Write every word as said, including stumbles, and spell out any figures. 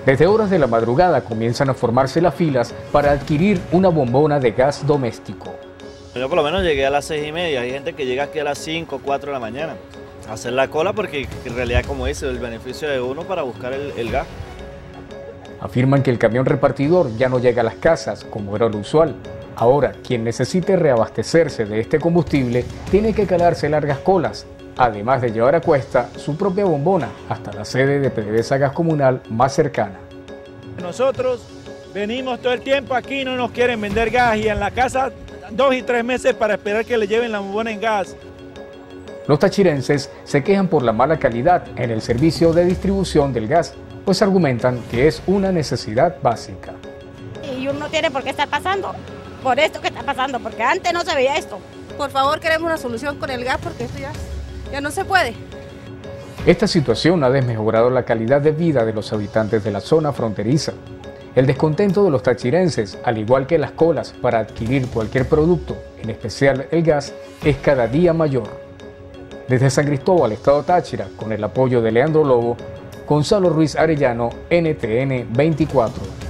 Desde horas de la madrugada comienzan a formarse las filas para adquirir una bombona de gas doméstico. Yo por lo menos llegué a las seis y media, hay gente que llega aquí a las cinco, cuatro de la mañana a hacer la cola porque en realidad, como dice, el beneficio de uno para buscar el, el gas. Afirman que el camión repartidor ya no llega a las casas como era lo usual. Ahora, quien necesite reabastecerse de este combustible tiene que calarse largas colas, además de llevar a cuesta su propia bombona hasta la sede de PDVSA Gas Comunal más cercana. Nosotros venimos todo el tiempo aquí, no nos quieren vender gas y en la casa dos y tres meses para esperar que le lleven la bombona en gas. Los tachirenses se quejan por la mala calidad en el servicio de distribución del gas, pues argumentan que es una necesidad básica. Y uno no tiene por qué estar pasando por esto que está pasando, porque antes no se veía esto. Por favor, queremos una solución con el gas porque esto ya, ya no se puede. Esta situación ha desmejorado la calidad de vida de los habitantes de la zona fronteriza. El descontento de los tachirenses, al igual que las colas para adquirir cualquier producto, en especial el gas, es cada día mayor. Desde San Cristóbal, Estado Táchira, con el apoyo de Leandro Lobo, Gonzalo Ruiz Arellano, N T N veinticuatro.